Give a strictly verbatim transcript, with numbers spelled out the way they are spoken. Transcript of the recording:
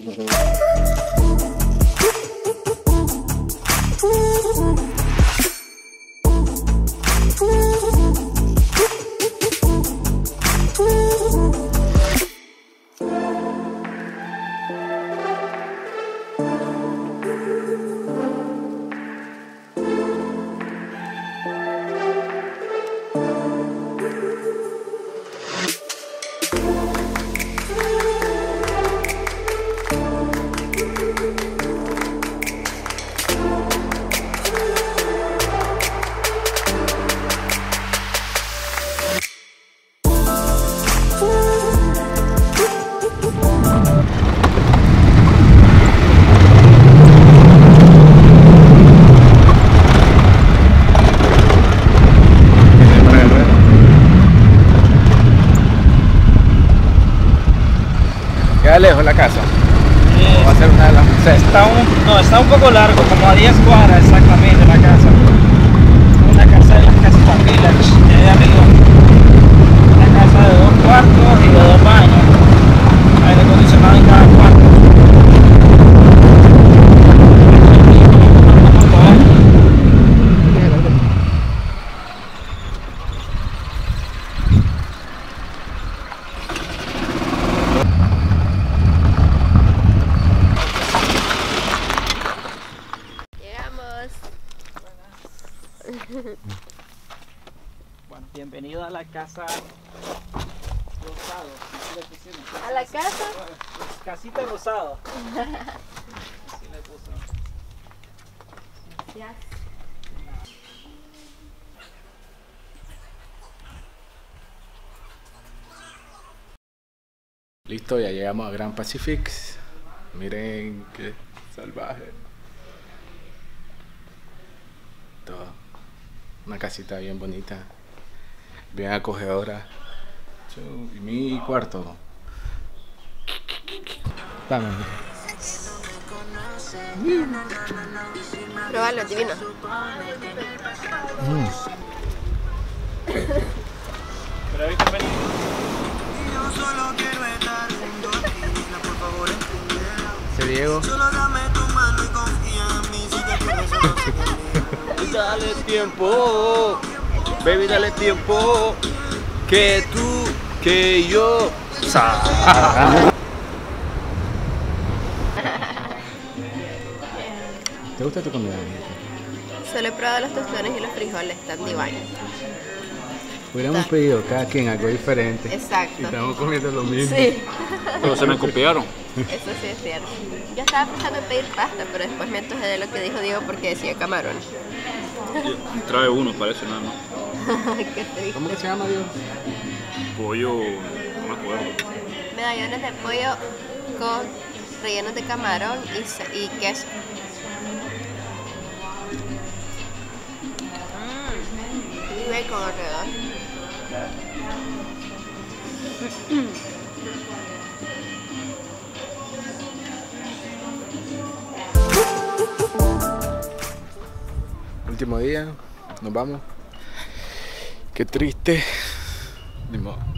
Queda lejos la casa. Eh, va a ser una de las... O sea, está un, no, está un poco largo, como a diez cuadras exactamente la casa. Una casa de las casas Village de allá arriba. Una casa de dos cuartos y de dos baños. Aire acondicionado en cada cuarto. Bueno, bienvenido a la casa Rosado. ¿A la casa? Casita Rosado. Así le puso. Ya. Listo, ya llegamos a Grand Pacific. Miren qué salvaje. Todo. Una casita bien bonita, bien acogedora. Y mi cuarto. Vamos. Probalo, divino. Mm. Pero ahorita ven. Se Diego. Dale tiempo, baby, dale tiempo, que tú, que yo. ¿Te gusta tu comida? Solo he probado los tostones y los frijoles, están divinos. Hubiéramos pedido cada quien algo diferente. Exacto. Y estamos comiendo lo mismo. Sí. Pero se me copiaron. Eso sí es cierto. Yo estaba pensando en pedir pasta, pero después me antojé de lo que dijo Diego porque decía camarón. Trae uno, parece nada más. Qué triste. ¿Cómo que se llama, Diego? Pollo, no me acuerdo. Medallones de pollo con rellenos de camarón y, sa- y queso. Mm. Y bacon alrededor. Último día, nos vamos. Qué triste. Ni modo.